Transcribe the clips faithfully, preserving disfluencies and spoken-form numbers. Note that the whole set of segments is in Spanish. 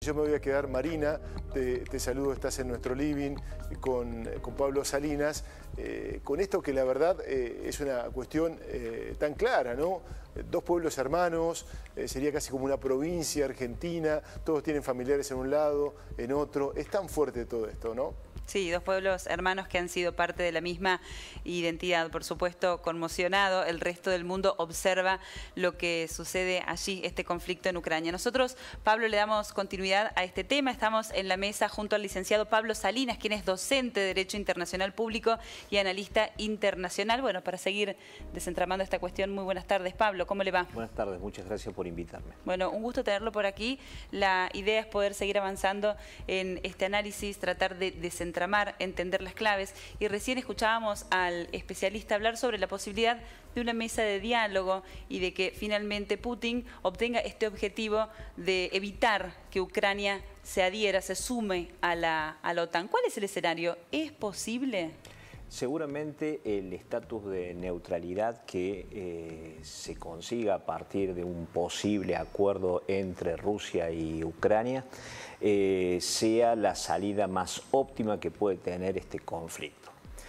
Yo me voy a quedar, Marina, te, te saludo, estás en nuestro living con, con Pablo Salinas, eh, con esto que la verdad eh, es una cuestión eh, tan clara, ¿no? Dos pueblos hermanos, eh, sería casi como una provincia argentina, todos tienen familiares en un lado, en otro, es tan fuerte todo esto, ¿no? Sí, dos pueblos hermanos que han sido parte de la misma identidad. Por supuesto, conmocionado, el resto del mundo observa lo que sucede allí, este conflicto en Ucrania. Nosotros, Pablo, le damos continuidad a este tema. Estamos en la mesa junto al licenciado Pablo Salinas, quien es docente de Derecho Internacional Público y analista internacional. Bueno, para seguir desentramando esta cuestión, muy buenas tardes, Pablo. ¿Cómo le va? Buenas tardes, muchas gracias por invitarme. Bueno, un gusto tenerlo por aquí. La idea es poder seguir avanzando en este análisis, tratar de desentramar Tramar, entender las claves, y recién escuchábamos al especialista hablar sobre la posibilidad de una mesa de diálogo y de que finalmente Putin obtenga este objetivo de evitar que Ucrania se adhiera, se sume a la, a la OTAN. ¿Cuál es el escenario? ¿Es posible? Seguramente el estatus de neutralidad que eh, se consiga a partir de un posible acuerdo entre Rusia y Ucrania eh, sea la salida más óptima que puede tener este conflicto.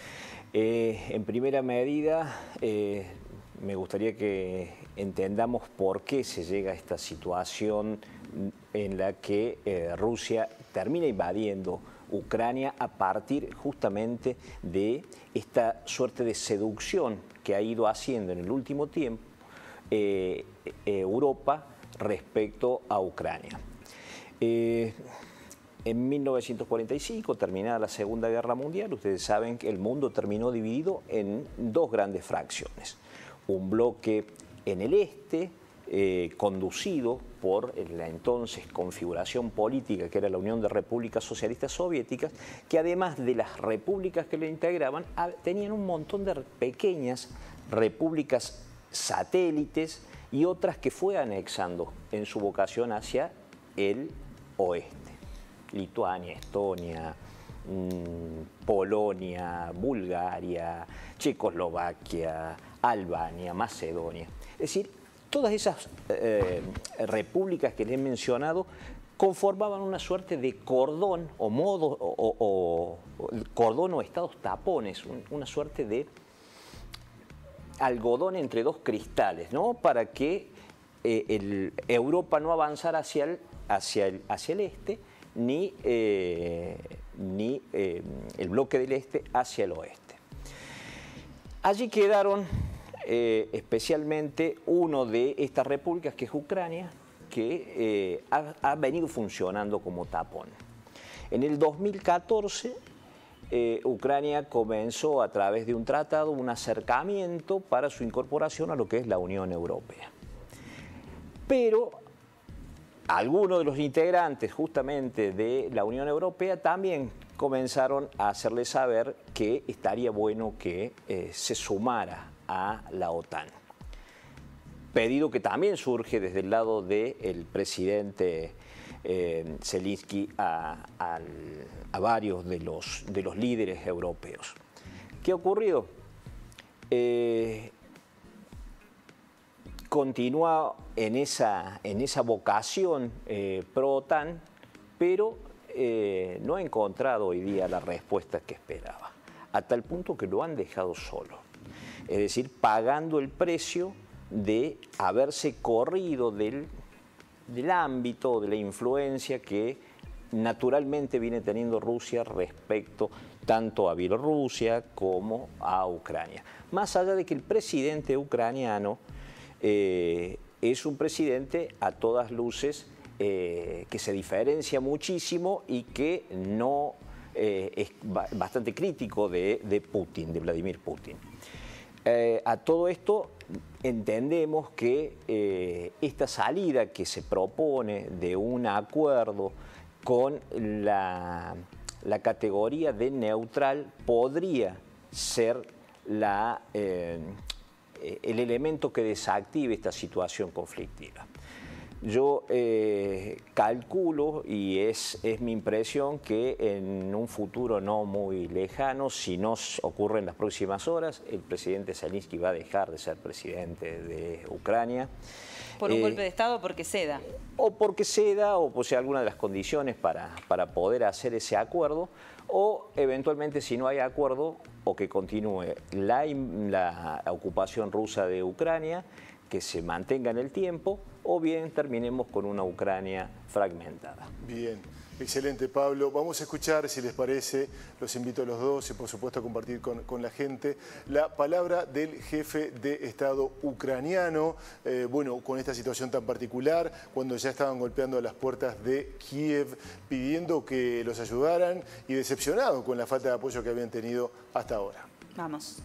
Eh, en primera medida, eh, me gustaría que entendamos por qué se llega a esta situación en la que eh, Rusia termina invadiendo Ucrania a partir justamente de esta suerte de seducción que ha ido haciendo en el último tiempo eh, Europa respecto a Ucrania. Eh, en mil novecientos cuarenta y cinco, terminada la Segunda Guerra Mundial, ustedes saben que el mundo terminó dividido en dos grandes fracciones. Un bloque en el este, Eh, conducido por la entonces configuración política que era la Unión de Repúblicas Socialistas Soviéticas, que además de las repúblicas que le integraban, tenían un montón de pequeñas repúblicas satélites y otras que fue anexando en su vocación hacia el oeste. Lituania, Estonia, mmm, Polonia, Bulgaria, Checoslovaquia, Albania, Macedonia. Es decir, todas esas eh, repúblicas que les he mencionado conformaban una suerte de cordón o modo o, o, o cordón o estados tapones, un, una suerte de algodón entre dos cristales, ¿no? Para que eh, el, Europa no avanzara hacia el, hacia el, hacia el este, ni, eh, ni eh, el bloque del este hacia el oeste. Allí quedaron Eh, especialmente uno de estas repúblicas, que es Ucrania, que eh, ha, ha venido funcionando como tapón. En el dos mil catorce, eh, Ucrania comenzó a través de un tratado, un acercamiento para su incorporación a lo que es la Unión Europea. Pero algunos de los integrantes justamente de la Unión Europea también comenzaron a hacerle saber que estaría bueno que eh, se sumara a la OTAN. Pedido que también surge desde el lado del presidente eh, Zelensky a, a, a varios de los, de los líderes europeos. ¿Qué ha ocurrido? Eh, continúa en esa, en esa vocación eh, pro-OTAN, pero eh, no ha encontrado hoy día la respuesta que esperaba, a tal punto que lo han dejado solo. Es decir, pagando el precio de haberse corrido del, del ámbito, de la influencia que naturalmente viene teniendo Rusia respecto tanto a Bielorrusia como a Ucrania. Más allá de que el presidente ucraniano eh, es un presidente a todas luces eh, que se diferencia muchísimo y que no eh, es bastante crítico de, de Putin, de Vladimir Putin. Eh, a todo esto entendemos que eh, esta salida que se propone de un acuerdo con la, la categoría de neutral podría ser la, eh, el elemento que desactive esta situación conflictiva. Yo eh, calculo, y es, es mi impresión, que en un futuro no muy lejano, si no ocurre en las próximas horas, el presidente Zelensky va a dejar de ser presidente de Ucrania. ¿Por un eh, golpe de Estado o porque ceda? O porque ceda, o posee alguna de las condiciones para, para poder hacer ese acuerdo, o eventualmente, si no hay acuerdo, o que continúe la, la ocupación rusa de Ucrania, que se mantenga en el tiempo, o bien terminemos con una Ucrania fragmentada. Bien, excelente, Pablo. Vamos a escuchar, si les parece, los invito a los dos y por supuesto a compartir con, con la gente, la palabra del jefe de Estado ucraniano, eh, bueno, con esta situación tan particular, cuando ya estaban golpeando a las puertas de Kiev, pidiendo que los ayudaran y decepcionado con la falta de apoyo que habían tenido hasta ahora. Vamos.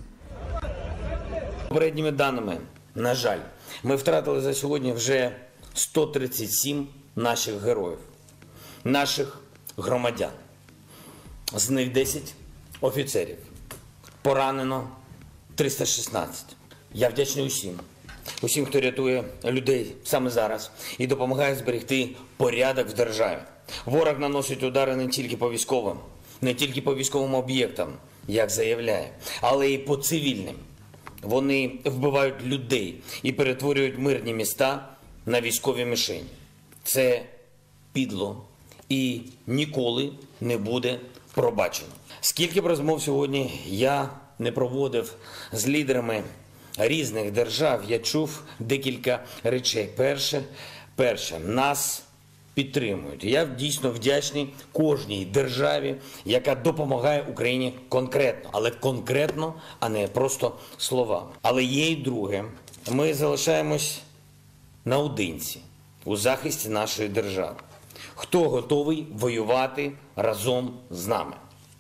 Попередніми даними, на жаль, ми втратили за сьогодні вже сто тридцять сім наших героїв, наших громадян. З них десять офіцерів. Поранено триста шістнадцять. Я вдячний усім. Усім, хто рятує людей саме зараз і допомагає зберегти порядок в державі. Ворог наносить удари не тільки по військовим, не тільки по військовим об'єктам, як заявляє, але й по цивільним. Вони вбивають людей і перетворюють мирні міста на військові мішені. Це підло і ніколи не буде пробачено. Скільки б розмов сьогодні я не проводив з лідерами різних держав, я чув декілька речей. Перше, перше, нас підтримують. Я дійсно вдячний кожній державі, яка допомагає Україні конкретно. Але конкретно, а не просто словами. Але є й друге. Ми залишаємось наодинці у захисті нашої держави. Хто готовий воювати разом з нами?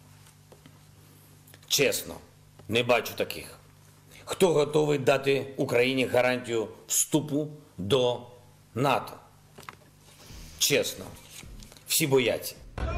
Чесно, не бачу таких. Хто готовий дати Україні гарантію вступу до НАТО? Честно, все боятся.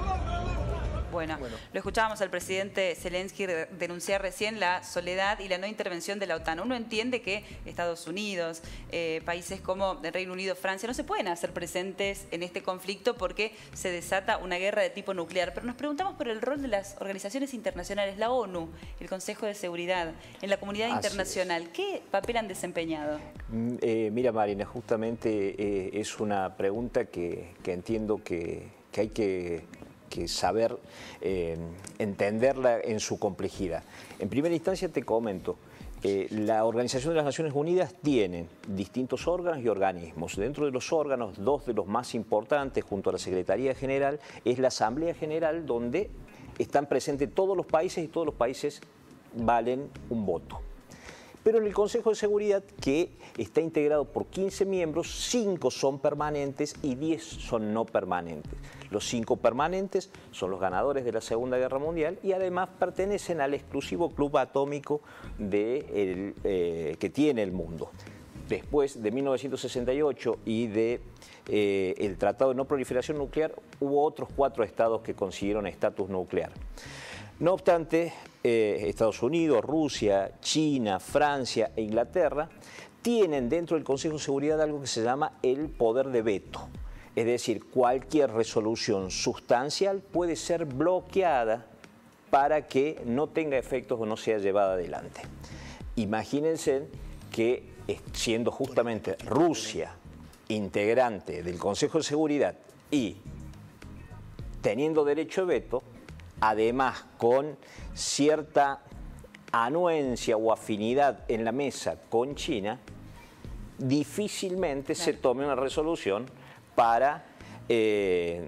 Bueno, bueno, lo escuchábamos al presidente Zelensky denunciar recién la soledad y la no intervención de la OTAN. Uno entiende que Estados Unidos, eh, países como el Reino Unido, Francia, no se pueden hacer presentes en este conflicto porque se desata una guerra de tipo nuclear. Pero nos preguntamos por el rol de las organizaciones internacionales, la ONU, el Consejo de Seguridad, en la comunidad Así internacional. Es. ¿Qué papel han desempeñado? Eh, mira, Marina, justamente eh, es una pregunta que, que entiendo que, que hay que... que saber eh, entenderla en su complejidad. En primera instancia te comento, eh, la Organización de las Naciones Unidas tiene distintos órganos y organismos. Dentro de los órganos, dos de los más importantes, junto a la Secretaría General, es la Asamblea General, donde están presentes todos los países y todos los países valen un voto. Pero en el Consejo de Seguridad, que está integrado por quince miembros, cinco son permanentes y diez son no permanentes. Los cinco permanentes son los ganadores de la Segunda Guerra Mundial y además pertenecen al exclusivo club atómico de el, eh, que tiene el mundo. Después de mil novecientos sesenta y ocho y del de, eh, Tratado de No Proliferación Nuclear, hubo otros cuatro estados que consiguieron estatus nuclear. No obstante, eh, Estados Unidos, Rusia, China, Francia e Inglaterra tienen dentro del Consejo de Seguridad algo que se llama el poder de veto. Es decir, cualquier resolución sustancial puede ser bloqueada para que no tenga efectos o no sea llevada adelante. Imagínense que, siendo justamente Rusia integrante del Consejo de Seguridad y teniendo derecho de veto, además con cierta anuencia o afinidad en la mesa con China, difícilmente claro. se tome una resolución para eh,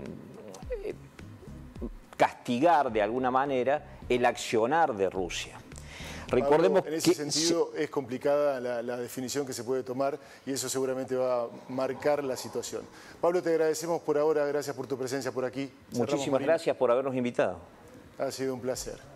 castigar de alguna manera el accionar de Rusia. Recordemos Pablo, en ese que sentido se... es complicada la, la definición que se puede tomar y eso seguramente va a marcar la situación. Pablo, te agradecemos por ahora, gracias por tu presencia por aquí. Muchísimas gracias por habernos invitado. Ha sido un placer.